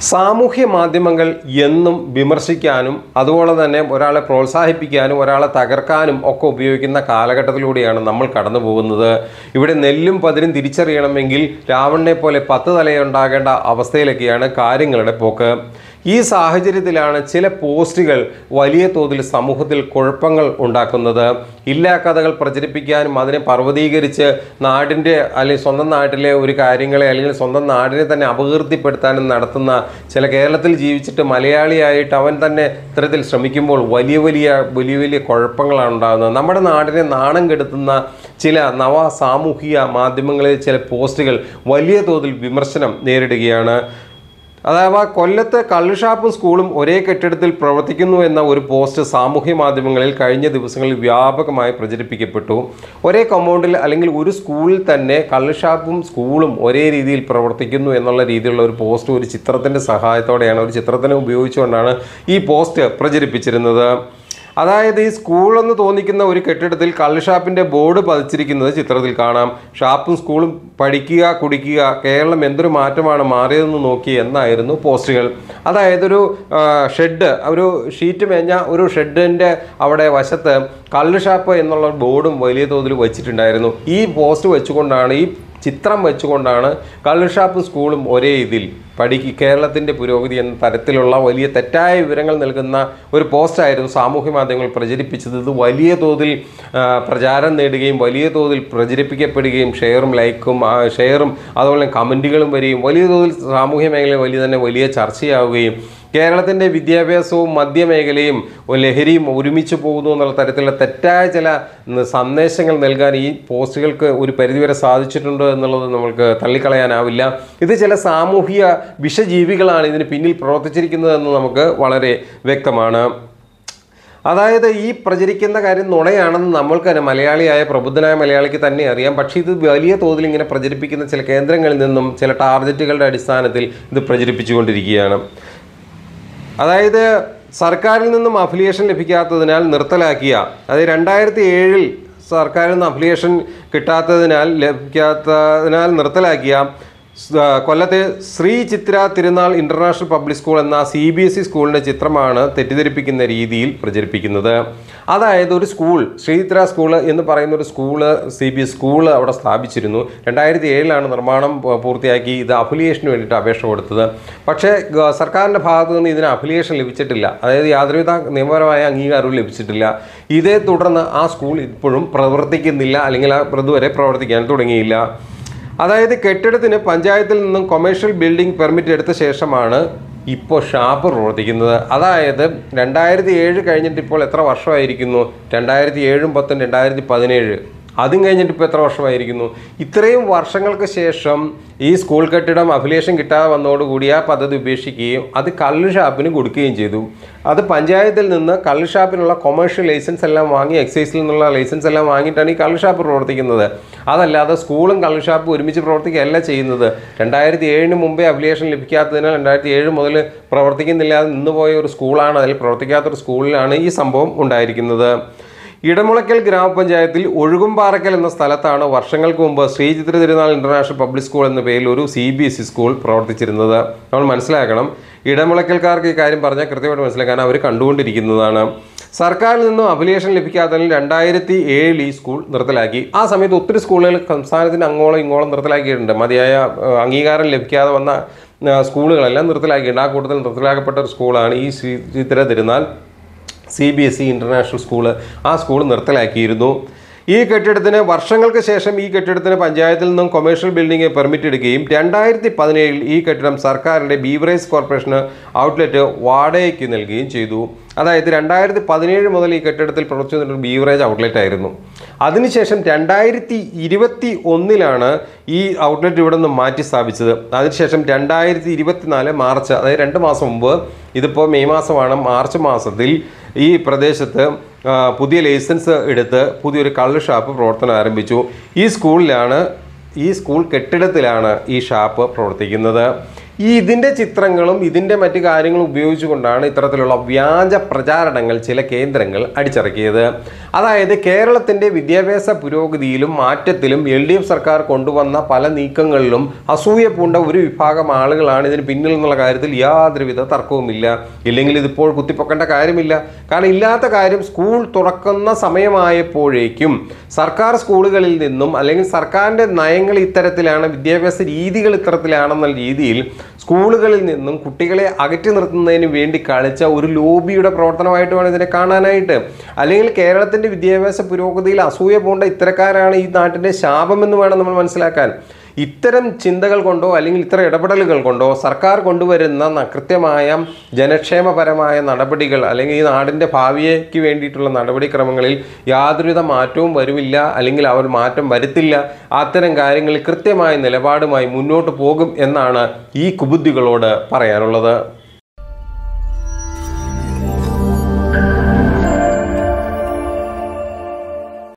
സാമൂഹ്യ മാധ്യമങ്ങൾ എന്നും വിമർശിക്കാനും അതുപോലെ തന്നെ ഒരാളെ പ്രോത്സാഹിപ്പിക്കാനും ഒരാളെ തകർക്കാനും ഒക്കെ ഉപയോഗിക്കുന്ന കാലഘട്ടത്തിലൂടെയാണ് നമ്മൾ കടന്നു പോകുന്നത്. ഇവിടെ നെല്ലും പതിരും തിരിച്ചറിയണമെങ്കിൽ രാവണനെ പോലെ 10 തലയുണ്ടാകേണ്ട അവസ്ഥയിലൊക്കെയാണ് കാര്യങ്ങളുടെ പോക്ക്. ഈ സാഹചര്യത്തിലാണ് ചില പോസ്റ്റുകൾ വലിയ തോതിൽ സമൂഹത്തിൽ കുഴപ്പങ്ങൾ ഉണ്ടാക്കുന്നത്. ഇല്ലാ കഥകൾ പ്രചരിപ്പിക്കാനും അതിനെ പർവ്വതീകരിച്ച് നാടിൻ്റെ അല്ലെങ്കിൽ സ്വന്തം നാട്ടിലെ ഒരു കാര്യങ്ങളെ അല്ലെങ്കിൽ സ്വന്തം നാടിനെ തന്നെ അപകീർത്തിപ്പെടുത്താനും നടത്തുന്ന ചില കേരളത്തിൽ ജീവിച്ചിട്ട് മലയാളിയായിട്ട് അവൻ തന്നെ ഇത്തരത്തിൽ ശ്രമിക്കുമ്പോൾ വലിയ വലിയ കുഴപ്പങ്ങളാണ് ഉണ്ടാകുന്നത്. നമ്മുടെ നാടിനെ നാണം കെടുത്തുന്ന ചില സാമൂഹിക മാധ്യമങ്ങളിൽ ചില പോസ്റ്റുകൾ വലിയ തോതിൽ വിമർശനം നേരിടുകയാണ്. അഥവാ കൊല്ലത്ത് കള്ളുഷാപ്പും സ്കൂളും ഒരേ കെട്ടിടത്തിൽ പ്രവർത്തിക്കുന്നു എന്ന ഒരു പോസ്റ്റ് സാമൂഹ്യ മാധ്യമങ്ങളിൽ കഴിഞ്ഞ ദിവസങ്ങളിൽ വ്യാപകമായി പ്രചരിപ്പിക്കപ്പെട്ടു. ഒരേ കോമ്പൗണ്ടിൽ അല്ലെങ്കിൽ ഒരു സ്കൂളിൽ തന്നെ കള്ളുഷാപ്പും സ്കൂളും ഒരേ രീതിയിൽ പ്രവർത്തിക്കുന്നു എന്നുള്ള രീതിയിലുള്ള ഒരു പോസ്റ്റ് ഒരു ചിത്രത്തിൻ്റെ സഹായത്തോടെയാണ്, ഒരു ചിത്രത്തിനെ ഉപയോഗിച്ചുകൊണ്ടാണ് ഈ പോസ്റ്റ് പ്രചരിപ്പിച്ചിരുന്നത്. അതായത് ഈ സ്കൂളെന്ന് തോന്നിക്കുന്ന ഒരു കെട്ടിടത്തിൽ കള്ളുഷാപ്പിൻ്റെ ബോർഡ് പതിച്ചിരിക്കുന്നത് ചിത്രത്തിൽ കാണാം. ഷാപ്പും സ്കൂളും പഠിക്കുക കുടിക്കുക, കേരളം എന്തൊരു മാറ്റമാണ് മാറിയതെന്ന് നോക്കി എന്നായിരുന്നു പോസ്റ്റുകൾ. അതായത് ഒരു ഷെഡ്, ഒരു ഷീറ്റ് മേഞ്ഞ ഒരു ഷെഡിൻ്റെ അവിടെ വശത്ത് കള്ളുഷാപ്പ് എന്നുള്ള ബോർഡും വലിയ തോതിൽ വെച്ചിട്ടുണ്ടായിരുന്നു. ഈ പോസ്റ്റ് വെച്ചുകൊണ്ടാണ്, ഈ ചിത്രം വെച്ചുകൊണ്ടാണ് കള്ളുഷാപ്പും സ്കൂളും ഒരേ ഇതിൽ കേരളത്തിൻ്റെ പുരോഗതി എന്ന തരത്തിലുള്ള വലിയ തെറ്റായ വിവരങ്ങൾ നൽകുന്ന ഒരു പോസ്റ്റായിരുന്നു സാമൂഹ്യ മാധ്യമങ്ങൾ പ്രചരിപ്പിച്ചത്. ഇത് വലിയ തോതിൽ പ്രചാരം നേടുകയും വലിയ തോതിൽ പ്രചരിപ്പിക്കപ്പെടുകയും ഷെയറും അതുപോലെ കമൻറ്റുകളും വരികയും വലിയ തോതിൽ സാമൂഹ്യ മേഖലയിൽ വലിയ ചർച്ചയാവുകയും കേരളത്തിൻ്റെ വിദ്യാഭ്യാസവും മദ്യമേഖലയും ലഹരിയും ഒരുമിച്ച് പോകുന്നു എന്നുള്ള തരത്തിലുള്ള തെറ്റായ ചില സന്ദേശങ്ങൾ നൽകാൻ ഈ പോസ്റ്റുകൾക്ക് ഒരു പരിധിവരെ സാധിച്ചിട്ടുണ്ട് എന്നുള്ളത് നമുക്ക് തള്ളിക്കളയാനാവില്ല. ഇത് ചില സാമൂഹിക വിഷജീവികളാണ് ഇതിന് പിന്നിൽ പ്രവർത്തിച്ചിരിക്കുന്നതെന്ന് നമുക്ക് വളരെ വ്യക്തമാണ്. അതായത് ഈ പ്രചരിക്കുന്ന കാര്യം നുണയാണെന്ന് നമ്മൾക്ക് തന്നെ മലയാളിയായ പ്രബുദ്ധനായ മലയാളിക്ക് തന്നെ അറിയാം. പക്ഷേ ഇത് വലിയ തോതിൽ ഇങ്ങനെ പ്രചരിപ്പിക്കുന്ന ചില കേന്ദ്രങ്ങളിൽ നിന്നും ചില ടാർഗറ്റുകളുടെ അടിസ്ഥാനത്തിൽ ഇത് പ്രചരിപ്പിച്ചുകൊണ്ടിരിക്കുകയാണ്. അതായത് സർക്കാരിൽ നിന്നും അഫിലിയേഷൻ ലഭിക്കാത്തതിനാൽ നിർത്തലാക്കിയ, അതായത് 2007 സർക്കാരിൽ നിന്ന് അഫിലിയേഷൻ ലഭിക്കാത്തതിനാൽ നിർത്തലാക്കിയ കൊല്ലത്തെ Sree Chitra Thirunal international public school എന്ന CBSE സ്കൂളിൻ്റെ ചിത്രമാണ് തെറ്റിദ്ധരിപ്പിക്കുന്ന രീതിയിൽ പ്രചരിപ്പിക്കുന്നത്. അതായത് ഒരു സ്കൂൾ, ശ്രീ ചിത്ര സ്കൂൾ എന്ന് പറയുന്ന ഒരു CBSE സ്കൂൾ അവിടെ സ്ഥാപിച്ചിരുന്നു. 2007 നിർമ്മാണം പൂർത്തിയാക്കി ഇത് അഫിലിയേഷന് വേണ്ടിയിട്ട് അപേക്ഷ കൊടുത്തത്. പക്ഷേ സർക്കാരിൻ്റെ ഭാഗത്തു നിന്ന് ഇതിന് അഫിലിയേഷൻ ലഭിച്ചിട്ടില്ല, അതായത് യാതൊരുവിധ നിയമപരമായ അംഗീകാരവും ലഭിച്ചിട്ടില്ല. ഇതേ തുടർന്ന് ആ സ്കൂൾ ഇപ്പോഴും പ്രവർത്തിക്കുന്നില്ല, അല്ലെങ്കിൽ ഇതുവരെ പ്രവർത്തിക്കാൻ തുടങ്ങിയില്ല. അതായത് കെട്ടിടത്തിന് പഞ്ചായത്തിൽ നിന്നും കൊമേഴ്ഷ്യൽ ബിൽഡിംഗ് പെർമിറ്റ് എടുത്ത ശേഷമാണ് ഇപ്പോൾ ഷാപ്പ് പ്രവർത്തിക്കുന്നത്. അതായത് 2007 കഴിഞ്ഞിട്ട് ഇപ്പോൾ എത്ര വർഷമായിരിക്കുന്നു? 2007, 10, 2017, അതും കഴിഞ്ഞിട്ട് ഇപ്പോൾ എത്ര വർഷമായിരിക്കുന്നു? ഇത്രയും വർഷങ്ങൾക്ക് ശേഷം ഈ സ്കൂൾ കെട്ടിടം അഫിലിയേഷൻ കിട്ടാതെ വന്നതോടുകൂടി ആ പദ്ധതി ഉപേക്ഷിക്കുകയും അത് കള്ള് ഷാപ്പിന് കൊടുക്കുകയും ചെയ്തു. അത് പഞ്ചായത്തിൽ നിന്ന് കള്ള് ഷാപ്പിനുള്ള കൊമേഴ്ഷ്യൽ ലൈസൻസ് എല്ലാം വാങ്ങി, എക്സൈസിൽ നിന്നുള്ള ലൈസൻസ് എല്ലാം വാങ്ങിയിട്ടാണ് ഈ കള്ള് ഷാപ്പ് പ്രവർത്തിക്കുന്നത്. അതല്ലാതെ സ്കൂളും കള്ള് ഷാപ്പും ഒരുമിച്ച് പ്രവർത്തിക്കുകയല്ല ചെയ്യുന്നത്. 2007 മുമ്പേ അഫിലിയേഷൻ ലഭിക്കാത്തതിനാൽ 2007 മുതൽ പ്രവർത്തിക്കുന്നില്ലാതെ നിന്നുപോയ ഒരു സ്കൂളാണ്, അതിൽ പ്രവർത്തിക്കാത്തൊരു സ്കൂളിലാണ് ഈ സംഭവം ഉണ്ടായിരിക്കുന്നത്. ഇടമുളയ്ക്കൽ ഗ്രാമപഞ്ചായത്തിൽ ഒഴുകുംപാറയ്ക്കൽ എന്ന സ്ഥലത്താണ് വർഷങ്ങൾക്ക് മുമ്പ് Shri Chitra Thirunal international public school എന്ന പേരിൽ ഒരു CBSE സ്കൂൾ പ്രവർത്തിച്ചിരുന്നത്. നമ്മൾ മനസ്സിലാക്കണം, ഇടമുളയ്ക്കൽക്കാർക്ക് ഈ കാര്യം പറഞ്ഞാൽ കൃത്യമായിട്ട് മനസ്സിലാക്കാൻ അവർ കണ്ടുകൊണ്ടിരിക്കുന്നതാണ്. സർക്കാരിൽ നിന്നും അഫിലിയേഷൻ ലഭിക്കാത്തതിൽ 2007 ഈ സ്കൂൾ നിർത്തലാക്കി. ആ സമയത്ത് ഒത്തിരി സ്കൂളുകൾ സംസ്ഥാനത്തിന് അങ്ങോളം ഇങ്ങോളം നിർത്തലാക്കിയിട്ടുണ്ട്. മതിയായ അംഗീകാരം ലഭിക്കാതെ വന്ന സ്കൂളുകളെല്ലാം നിർത്തലാക്കിയിട്ടുണ്ട്. ആ കൂട്ടത്തിൽ നിർത്തലാക്കപ്പെട്ട ഒരു സ്കൂളാണ് ഈ Shri Chitra Thirunal CBSE international school. ആ സ്കൂൾ നിർത്തലാക്കിയിരുന്നു. ഈ കെട്ടിടത്തിന് വർഷങ്ങൾക്ക് ശേഷം ഈ കെട്ടിടത്തിന് പഞ്ചായത്തിൽ നിന്നും കൊമേഴ്ഷ്യൽ ബിൽഡിംഗ് പെർമിറ്റ് എടുക്കുകയും 2017 ഈ കെട്ടിടം സർക്കാരിൻ്റെ ബീവറേജ് കോർപ്പറേഷന് ഔട്ട്ലെറ്റ് വാടകയ്ക്ക് നൽകുകയും ചെയ്തു. അതായത് 2017 മുതൽ ഈ കെട്ടിടത്തിൽ പ്രവർത്തിച്ചിരുന്ന ഒരു ബീവറേജ് ഔട്ട്ലെറ്റ് ആയിരുന്നു. അതിനുശേഷം 2021 ഈ ഔട്ട്ലെറ്റ് ഇവിടെ നിന്ന് മാറ്റി സ്ഥാപിച്ചത്. അതിനുശേഷം 2024 മാർച്ച്, അതായത് 2 മാസം മുമ്പ്, ഇതിപ്പോൾ മെയ് മാസമാണ്, മാർച്ച് മാസത്തിൽ ഈ പ്രദേശത്ത് പുതിയ ലൈസൻസ് എടുത്ത് പുതിയൊരു കള്ള് ഷാപ്പ് പ്രവർത്തനം ആരംഭിച്ചു. ഈ സ്കൂൾ കെട്ടിടത്തിലാണ് ഈ ഷാപ്പ് പ്രവർത്തിക്കുന്നത്. ഇതിൻ്റെ ചിത്രങ്ങളും ഇതിൻ്റെ മറ്റു കാര്യങ്ങളും ഉപയോഗിച്ചുകൊണ്ടാണ് ഇത്തരത്തിലുള്ള വ്യാജ പ്രചാരണങ്ങൾ ചില കേന്ദ്രങ്ങൾ അടിച്ചിറക്കിയത്. അതായത് കേരളത്തിൻ്റെ വിദ്യാഭ്യാസ പുരോഗതിയിലും മാറ്റത്തിലും LDF സർക്കാർ കൊണ്ടുവന്ന പല നീക്കങ്ങളിലും അസൂയ പൂണ്ട ഒരു വിഭാഗം ആളുകളാണ് ഇതിന് പിന്നിൽ എന്നുള്ള കാര്യത്തിൽ യാതൊരുവിധ തർക്കവുമില്ല. ഇല്ലെങ്കിൽ ഇതിപ്പോൾ കുത്തിപ്പൊക്കേണ്ട കാര്യമില്ല. കാരണം ഇല്ലാത്ത കാര്യം, സ്കൂൾ തുറക്കുന്ന സമയമായപ്പോഴേക്കും സർക്കാർ സ്കൂളുകളിൽ നിന്നും അല്ലെങ്കിൽ സർക്കാരിൻ്റെ നയങ്ങൾ ഇത്തരത്തിലാണ്, വിദ്യാഭ്യാസ രീതികൾ ഇത്തരത്തിലാണെന്ന രീതിയിൽ സ്കൂളുകളിൽ നിന്നും കുട്ടികളെ അകറ്റി നിർത്തുന്നതിന് വേണ്ടി കളിച്ച ഒരു ലോബിയുടെ പ്രവർത്തനമായിട്ട് വേണം ഇതിനെ കാണാനായിട്ട്. അല്ലെങ്കിൽ കേരളത്തിൻ്റെ വിദ്യാഭ്യാസ പുരോഗതിയിൽ അസൂയ പൂണ്ട ഇത്തരക്കാരാണ് ഈ നാട്ടിൻ്റെ ശാപമെന്ന് വേണം നമ്മൾ മനസ്സിലാക്കാൻ. ഇത്തരം ചിന്തകൾ കൊണ്ടോ അല്ലെങ്കിൽ ഇത്തരം ഇടപെടലുകൾ കൊണ്ടോ സർക്കാർ കൊണ്ടുവരുന്ന കൃത്യമായ ജനക്ഷേമപരമായ നടപടികൾ അല്ലെങ്കിൽ ഈ നാടിൻ്റെ ഭാവിക്ക് വേണ്ടിയിട്ടുള്ള നടപടിക്രമങ്ങളിൽ യാതൊരുവിധ മാറ്റവും വരുമില്ല, അല്ലെങ്കിൽ അവർ മാറ്റം വരുത്തില്ല. അത്തരം കാര്യങ്ങളിൽ കൃത്യമായ നിലപാടുമായി മുന്നോട്ട് പോകും എന്നാണ് ഈ കുബുദ്ധികളോട് പറയാനുള്ളത്.